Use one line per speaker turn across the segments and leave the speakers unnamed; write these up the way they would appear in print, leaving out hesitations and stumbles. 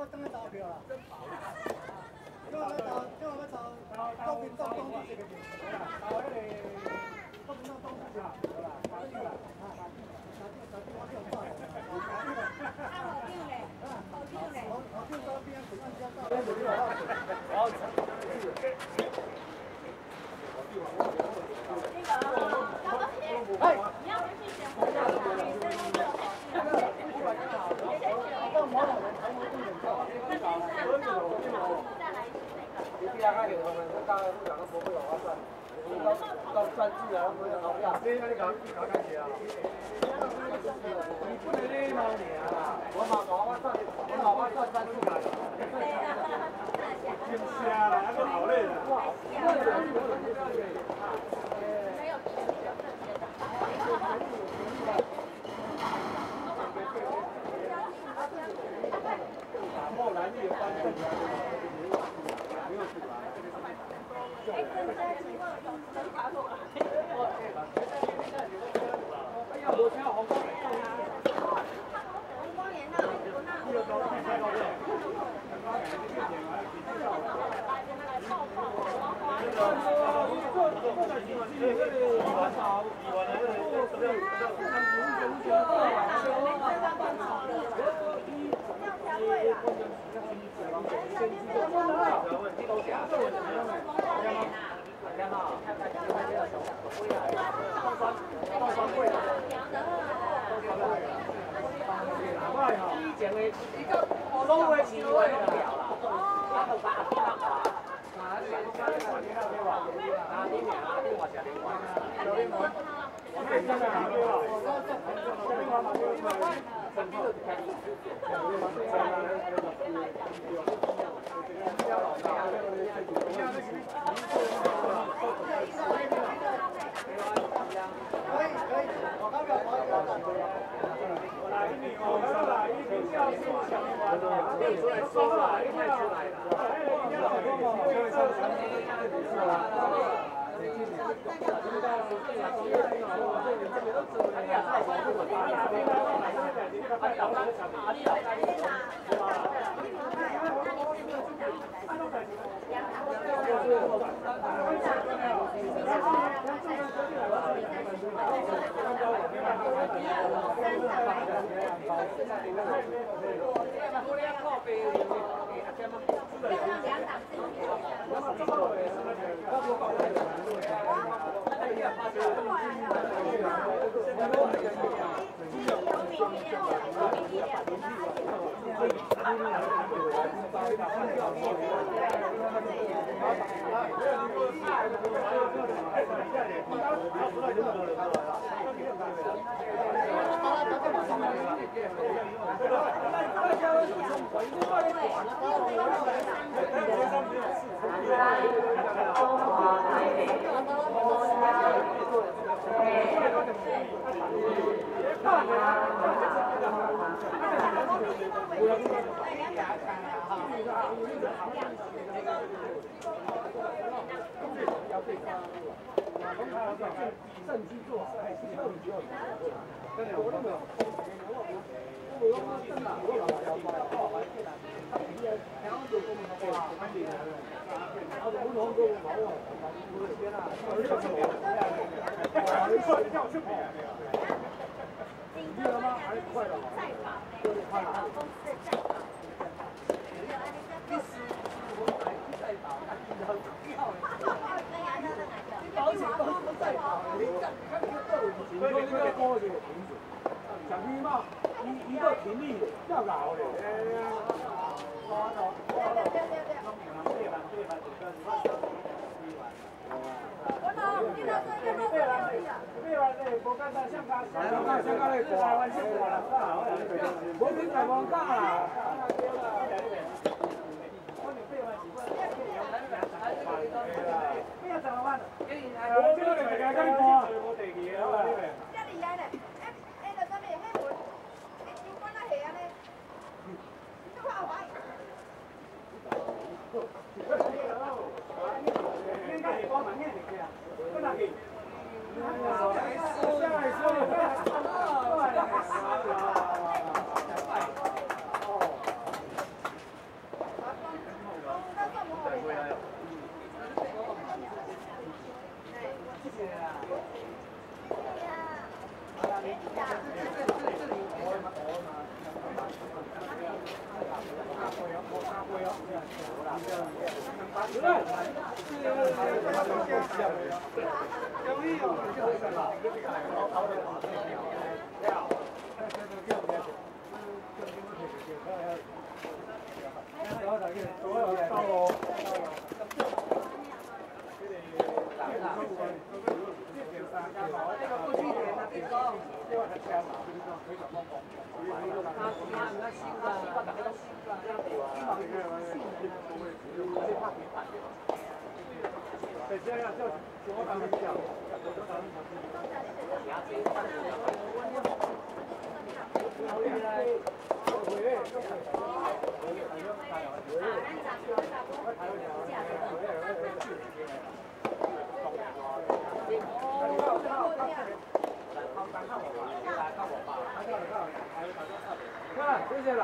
等去投票啦。今晚要投国民党东这个票，投迄个国民党东这个，好啦，打掉啦，我叫快。好听嘞，好听到边随便交到。边就有好。好。哎，你要回去选回来啦。到专制啊，我们好不要。你搞干些啊？你不能那猫你啊！我马上专制来。真瞎啦，还是好累的。没有。后来你有发现没有出来？哎，增加机会有增加过来。哎呀，我听到红光年啊！红光年呐，这个高太高了。以前的一个拢会是会拢掉啦，啊，就把阿弟那话，啊，你讲你看你那边话，啊，你俩啊，你话食你话，我们真的啊，对吧？ 谢谢啊。好了，你这里我嘛。谢谢了。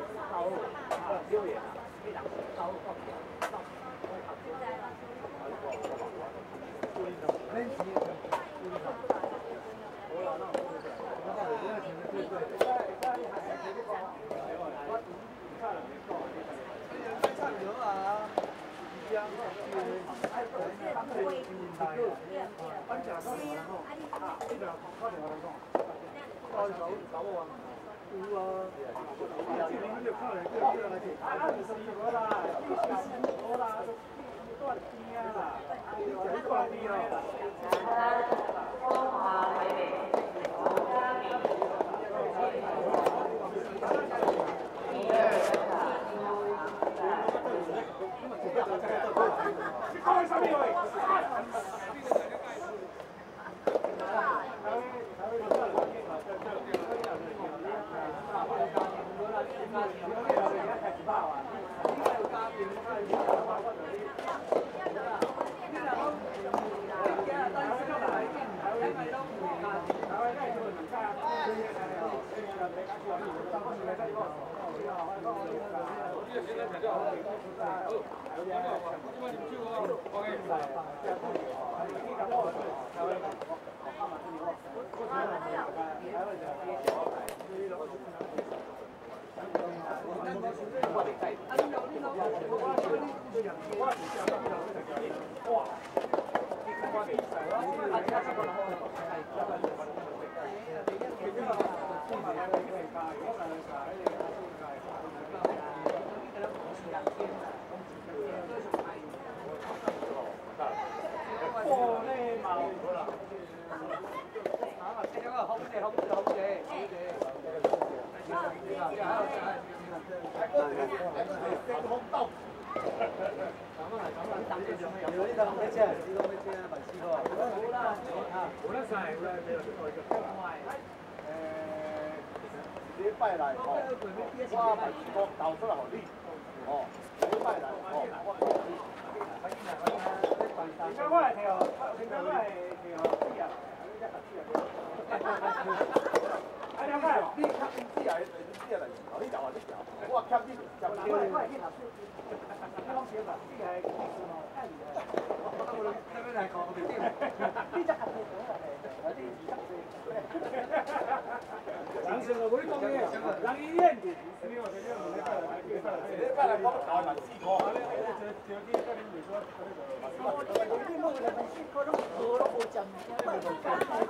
礼拜来吼，我把字幕投出来互你，哦，礼拜来哦，点解我会摕哦？点解我会摕哦？纸啊，啊了解哦，你吸引纸啊，纸啊来，后你留啊你条，我吸你条，我会去读书，你讲对吧？你系技术哦，太厉害，我这边来讲，你只合作到来，我啲二十岁。人生我跟你讲咩啊？人医院的，你我这个问题你拜来我台湾4块，啊你条件跟你说，我这个你弄个4块都多了，我讲你听没有？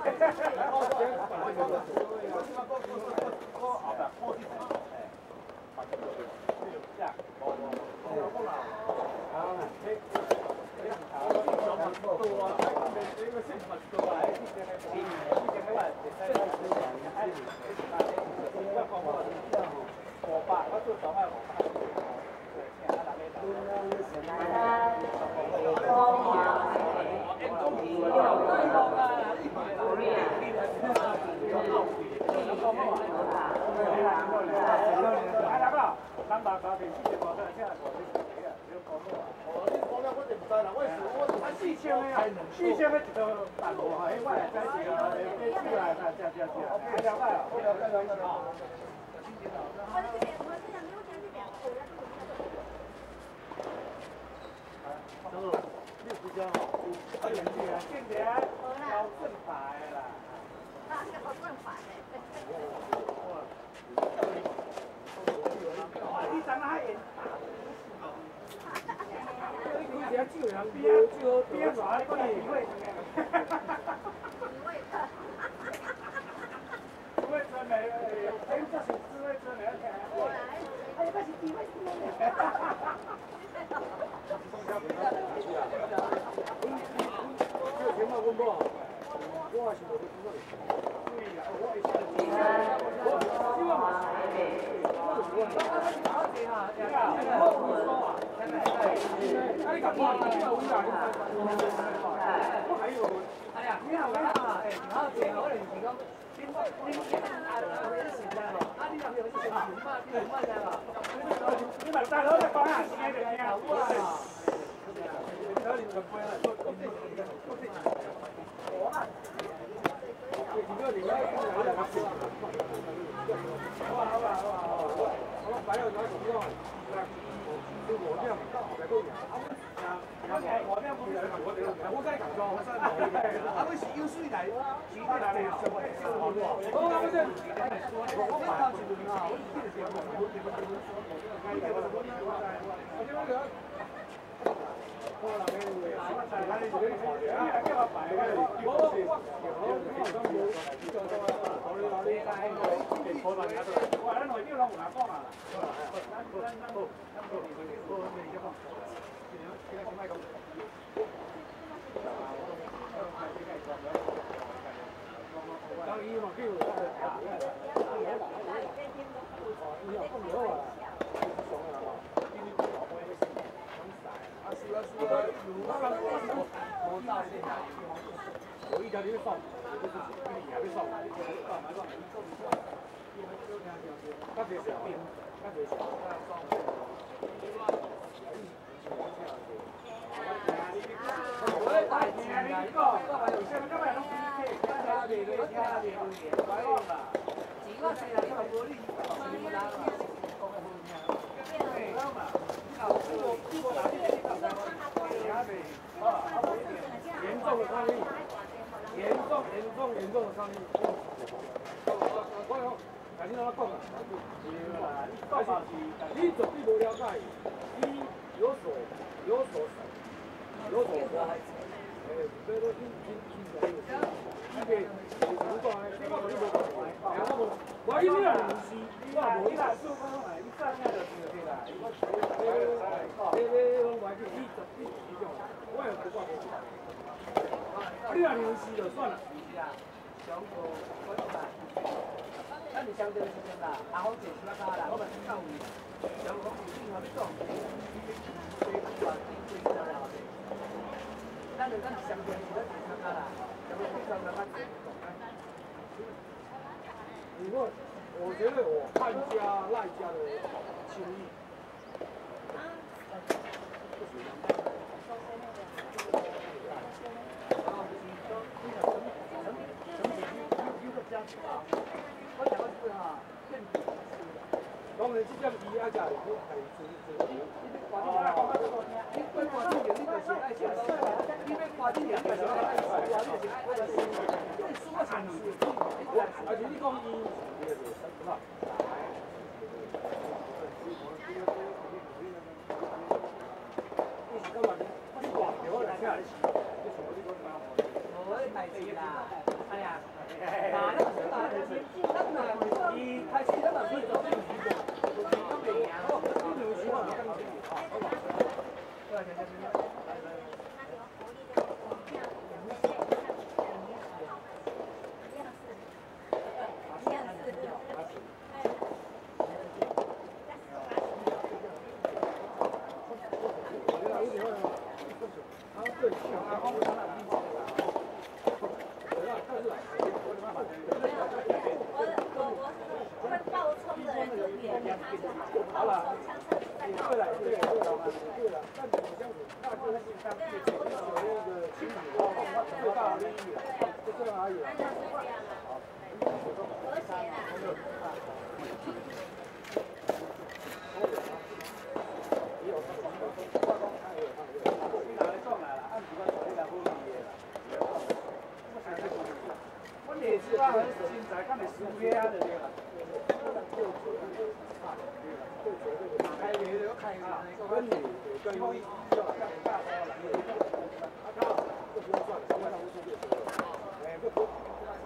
四千个一道办无哈，我来再是哦，你出来再了解哦，我了解。你有时间哦？哎呀，今年交正牌啦。啊，这好正牌嘞。你长得还严。你只酒人边耍你个体会，智慧村的，真这是智慧村的，我来，哎，那是智慧村的。这情况稳不？我还是无听到。对呀，我也是。希望嘛。你讲话，你有污染，我还有，哎呀，你好啊，哎，然后这我哋是讲，你啊，你那边是什么嘛？你什么的啦？你买大楼的房啊，新的呀，哇！这里很贵啊，好吧。
白了拿手机啊，是我这样到后来够赢。我在讲说，啊，我是有水来，其他来了，我不是，我靠是轮啊，我记得是有一条你要送，你还没送，那别小，那别小。我大钱啊！你讲，有些今日拢严重的抗议，严重的抗议。我但你怎么讲啊？你绝对无了解，你有所说。所以说我因为唔是，我无啦，你上下就是对啦。你拢话叫你十种，我又不挂你若唔是就算了。上课我懂啦，咱是相对的时阵啦，好做出来啦，我嘛是教育。上课是你互你讲，咱是相对是咱参加啦，上课非常的慢。因为我觉得我汉家赖家的情谊。当然，这种伊啊，就係係你掛啲嘢，你掛啲嘢，你就係愛錢咯。你要掛啲嘢，就係愛錢，掛啲嘢愛錢。你什麼產業？而且你講伊，是吧？我係提啦，係啊，嗱，伊開始咱嘛可以做。好了，对了，对了，那你这样子，那就是有那个情侣最大的利益，就这样而已。我也是啊，现在看你输的啊，对吧？开源要开源，跟你跟后一要大包来的，啊靠，这不用算，这不用算，哎，不不，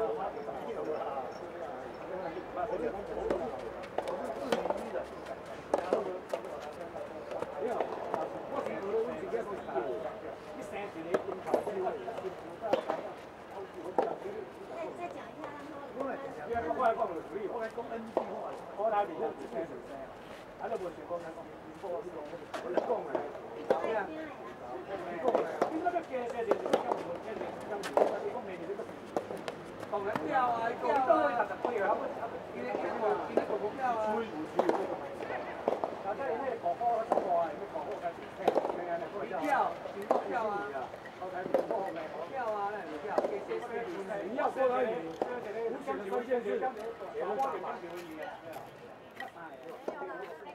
没有，我是觉得问题就是你三十年跟考试了，
再讲一下，
因为我来讲就可以，我来讲 N 句话，我来面就只听就声，啊，你无想讲讲，我是讲，我是讲的，对啊，你那个加些就是讲无加些讲无，但是讲明年这个当然掉啊，掉啊，60几啊，今年做股票啊，吹唔吹？大家那个国货出貨啊，咩國貨嘅平，票，全國票啊。票啊，那你票，你要说而已，无限的关键是，